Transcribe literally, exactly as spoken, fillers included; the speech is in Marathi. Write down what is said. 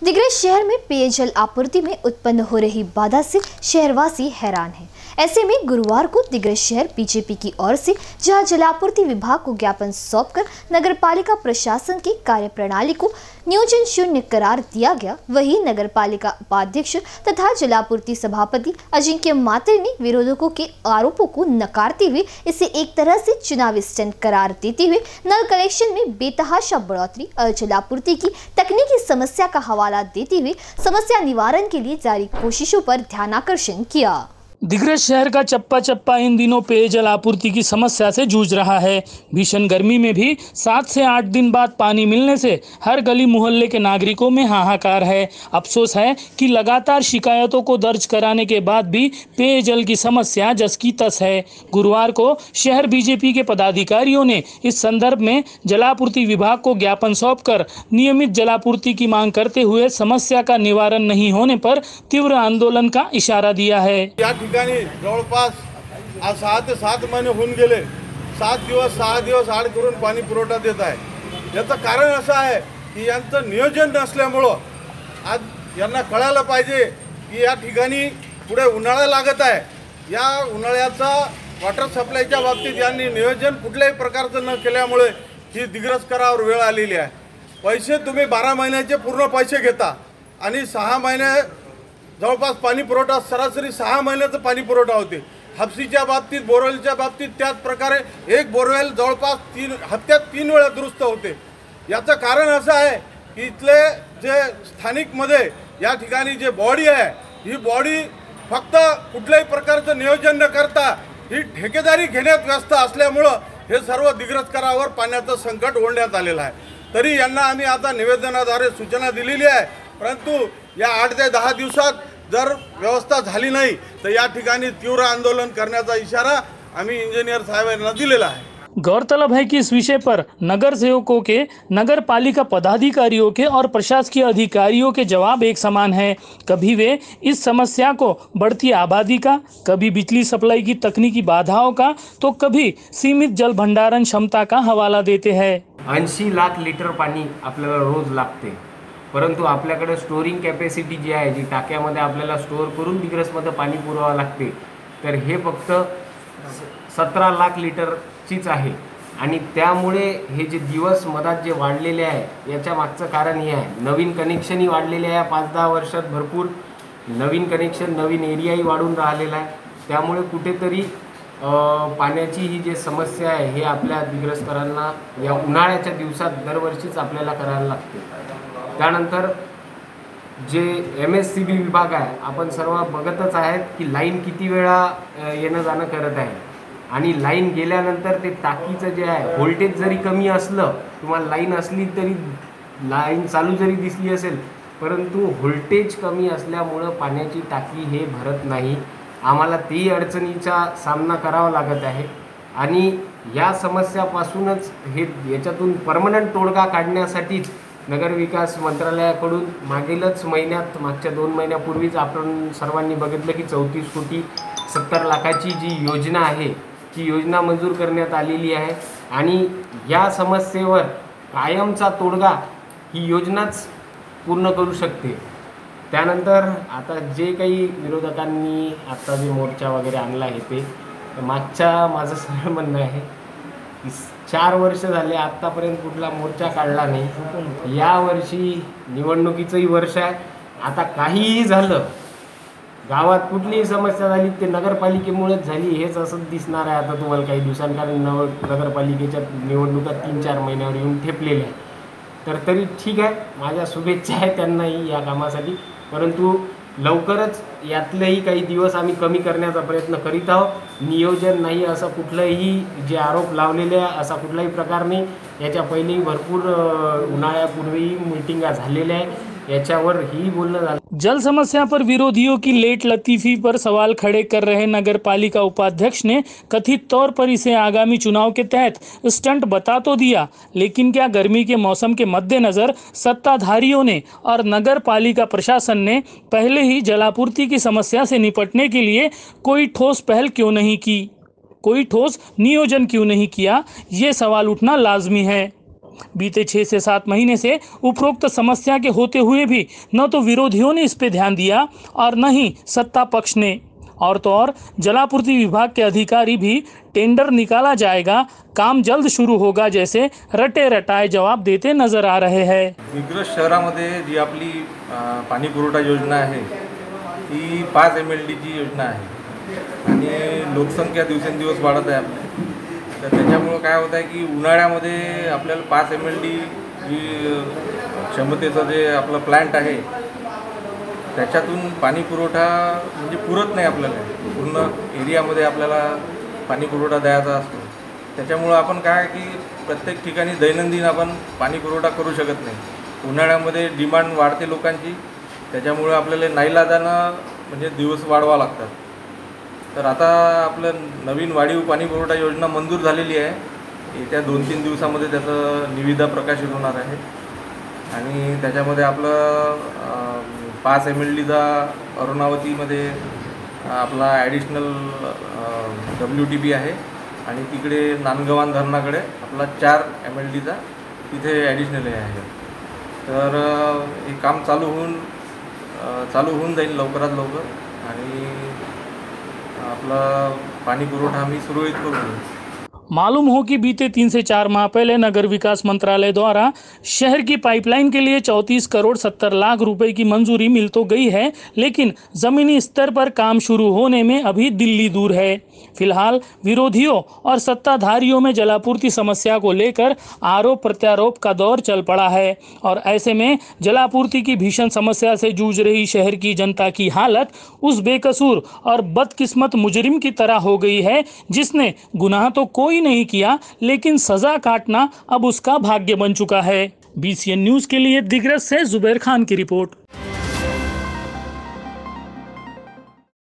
दिग्रस शहर में पेयजल आपूर्ति में उत्पन्न हो रही बाधा से शहरवासी हैरान हैं। ऐसे में गुरुवार को दिग्रस शहर बीजेपी की ओर से जहां जलापूर्ति विभाग को ज्ञापन सौंपकर नगरपालिका प्रशासन की कार्यप्रणाली को नियोजन शून्य करार दिया गया, वहीं नगरपालिका उपाध्यक्ष तथा जलापूर्ति सभापति अजिंक्य मात्रे ने विरोधकों के आरोपों को नकारते हुए इसे एक तरह से चुनावी स्टंट करार देते हुए नल कलेक्शन में बेतहाशा बढ़ोतरी और जलापूर्ति की तकनीकी समस्या का हवाला देते हुए समस्या निवारण के लिए जारी कोशिशों पर ध्यानाकर्षण किया। दिग्रस शहर का चप्पा चप्पा इन दिनों पेयजल आपूर्ति की समस्या से जूझ रहा है। भीषण गर्मी में भी सात से आठ दिन बाद पानी मिलने से हर गली मोहल्ले के नागरिकों में हाहाकार है। अफसोस है कि लगातार शिकायतों को दर्ज कराने के बाद भी पेयजल की समस्या जस की तस है। गुरुवार को शहर बीजेपी के पदाधिकारियों ने इस संदर्भ में जलापूर्ति विभाग को ज्ञापन सौंपकर नियमित जलापूर्ति की मांग करते हुए समस्या का निवारण नहीं होने पर तीव्र आंदोलन का इशारा दिया है। ठिकाणी जवळपास आज सहा ते सात महिने होऊन गेले, सात दिवस सहा दिवस आड करून पाणी पुरवठा देत आहे। याचं कारण असं आहे की यांचं नियोजन नसल्यामुळं आज यांना कळायला पाहिजे की या ठिकाणी पुढे उन्हाळा लागत आहे। या उन्हाळ्याचा वॉटर सप्लायच्या बाबतीत यांनी नियोजन कुठल्याही प्रकारचं न केल्यामुळे ही दिग्रस करावर वेळ आलेली आहे। पैसे तुम्ही बारा महिन्याचे पूर्ण पैसे घेता आणि सहा महिने जवळपास पाणी पुरवठा सरासरी सहा महिन्याचा पाणी पुरवठा होते। हापसीच्या बाबतीत बोरवेलच्या बाबतीत त्याच प्रकारे एक बोरवेल जवळपास तीन हप्त्यात तीन वेळा दुरुस्त होते। याचं कारण असं आहे की इथले जे स्थानिकमध्ये या ठिकाणी जे बॉडी आहे ही बॉडी फक्त कुठल्याही प्रकारचं नियोजन न करता ही ठेकेदारी घेण्यात व्यस्त असल्यामुळं हे सर्व दिग्रस करावर पाण्याचं संकट ओढण्यात आलेलं आहे। तरी यांना आम्ही आता निवेदनाद्वारे सूचना दिलेली आहे, परंतु या आठ ते दहा दिवसात जर व्यवस्था झाली नाही तर या ठिकाणी तीव्र आंदोलन करण्याचा इशारा आम्ही इंजीनियर साहेबांना दिलेला है। गौरतलब है कि इस विषय पर नगर सेवकों के, नगर पालिका पदाधिकारियों के और प्रशासकीय अधिकारियों के जवाब एक समान है। कभी वे इस समस्या को बढ़ती आबादी का, कभी बिजली सप्लाई की तकनीकी बाधाओं का, तो कभी सीमित जल भंडारण क्षमता का हवाला देते हैं। ऐंशी लाख लिटर पाणी आपल्याला रोज लागते, परंतु आपल्याकडे स्टोरिंग कॅपॅसिटी जी आहे, जी टाक्यामध्ये आपल्याला स्टोअर करून दिग्रसमध्ये पाणी पुरवावं लागते, तर हे फक्त सतरा लाख लिटरचीच आहे। आणि त्यामुळे हे जे दिवस मधात जे वाढलेले आहे याच्या मागचं कारण हे आहे, नवीन कनेक्शनही वाढलेले आहे। पाच दहा वर्षात भरपूर नवीन कनेक्शन, नवीन एरियाही वाढून राहिलेला आहे। त्यामुळे कुठेतरी पाण्याची ही जी समस्या आहे हे आपल्या दिग्रसकरांना या उन्हाळ्याच्या दिवसात दरवर्षीच आपल्याला करायला लागते। त्यानंतर जे एम एस सी बी विभाग आहे, आपण सर्व बघतच आहेत की लाईन किती वेळा येणं जाणं करत आहे आणि लाईन गेल्यानंतर ते टाकीचं जे आहे व्होल्टेज जरी कमी असलं, तुम्हाला लाईन असली तरी लाईन चालू जरी दिसली असेल, परंतु व्होल्टेज कमी असल्यामुळं पाण्याची टाकी हे भरत नाही। आम्हाला ती अडचणीचा सामना करावा लागत आहे आणि या समस्यापासूनच हे याच्यातून परमनंट तोडगा काढण्यासाठीच नगर विकास मंत्रालयाकडून मागीलच महिन्यात, मागच्या दोन महिन्यापूर्वीच आपण सर्वांनी बघितलं की चौतीस कोटी सत्तर लाखाची जी योजना आहे ती योजना मंजूर करण्यात आलेली आहे आणि या समस्येवर कायमचा तोडगा ही योजनाच पूर्ण करू शकते। त्यानंतर आता जे काही विरोधकांनी आता जे मोर्चा वगैरे आणला आहे ते मागच्या माझं सरळ म्हणणं आहे की चार वर्ष झाले आत्तापर्यंत कुठला मोर्चा काढला नाही। या वर्षी निवडणुकीचंही वर्ष आहे। आता काहीही झालं, गावात कुठलीही समस्या झाली ते नगरपालिकेमुळेच झाली हेच असं दिसणार आहे आता तुम्हाला काही दिवसांनी, कारण नव नगरपालिकेच्या निवडणुका तीन चार महिन्यावर येऊन ठेपलेल्या आहे। तर तरी ठीक आहे, माझ्या शुभेच्छा आहे त्यांनाही या कामासाठी, परंतु लवकरच यातलेही काही दिवस आम्ही कमी करण्याचा प्रयत्न करीत आहोत। नियोजन नाही असा कुठलाही जे आरोप लावलेले आहे असा कुठलाही प्रकार नाही। याच्या पहिलेही भरपूर उन्हाळ्यापूर्वी मीटिंगा झालेल्या आहे, याच्यावर ही बोलणं झालं। जल समस्या पर विरोधियों की लेट लतीफी पर सवाल खड़े कर रहे नगर पालिका उपाध्यक्ष ने कथित तौर पर इसे आगामी चुनाव के तहत स्टंट बता तो दिया, लेकिन क्या गर्मी के मौसम के मद्देनजर सत्ताधारियों ने और नगर पालिका प्रशासन ने पहले ही जलापूर्ति की समस्या से निपटने के लिए कोई ठोस पहल क्यों नहीं की, कोई ठोस नियोजन क्यों नहीं किया, ये सवाल उठना लाजमी है। बीते छः से सात महीने से उपरोक्त समस्या के होते हुए भी न तो विरोधियों ने इस पे ध्यान दिया और न ही सत्ता पक्ष ने। और तो और जलापूर्ति विभाग के अधिकारी भी टेंडर निकाला जाएगा, काम जल्द शुरू होगा जैसे रटे रटाए जवाब देते नजर आ रहे हैं। दिग्रस शहरामध्ये जी आपली अ, पाणी पुरवठा योजना आहे ती पाच एम एल डीची योजना आहे आणि लोकसंख्या दिवसेंदिवस वाढत आहे आपली, तर त्याच्यामुळं काय होत आहे की उन्हाळ्यामध्ये आपल्याला पाच एम एल डी जी क्षमतेचं जे आपलं प्लॅन्ट आहे त्याच्यातून पाणी पुरवठा म्हणजे पुरत नाही आपल्याला, पूर्ण एरियामध्ये आपल्याला पाणी पुरवठा द्यायचा असतो। त्याच्यामुळं आपण काय की प्रत्येक ठिकाणी दैनंदिन आपण पाणी पुरवठा करू शकत नाही। उन्हाळ्यामध्ये डिमांड वाढते लोकांची, त्याच्यामुळे आपल्याला नाईलाजानं म्हणजे दिवस वाढवा लागतात। तर आता आपलं नवीन वाढीव पाणी पुरवठा योजना मंजूर झालेली आहे, येत्या दोन तीन दिवसामध्ये त्याचं निविदा प्रकाशित होणार आहे आणि त्याच्यामध्ये आपलं पाच एम एल डीचा अरुणावतीमध्ये आपला ॲडिशनल डब्ल्यू टी बी आहे आणि तिकडे नांदगव्हाण धरणाकडे आपला चार एम एल डीचा तिथे ॲडिशनल आहे। तर हे काम चालू होऊन चालू होऊन जाईल लवकरात लवकर आणि आपला पाणी पुरवठा आम्ही सुरळीत करू। मालूम हो कि बीते तीन से चार माह पहले नगर विकास मंत्रालय द्वारा शहर की पाइपलाइन के लिए चौंतीस करोड़ सत्तर लाख रुपए की मंजूरी मिल तो गई है, लेकिन जमीनी स्तर पर काम शुरू होने में अभी दिल्ली दूर है। फिलहाल विरोधियों और सत्ताधारियों में जलापूर्ति समस्या को लेकर आरोप प्रत्यारोप का दौर चल पड़ा है और ऐसे में जलापूर्ति की भीषण समस्या से जूझ रही शहर की जनता की हालत उस बेकसूर और बदकिस्मत मुजरिम की तरह हो गई है जिसने गुनाह तो कोई नहीं किया, लेकिन सजा काटना अब उसका भाग्य बन चुका है। बी सी एन न्यूज के लिए दिग्रस से जुबैर खान की रिपोर्ट।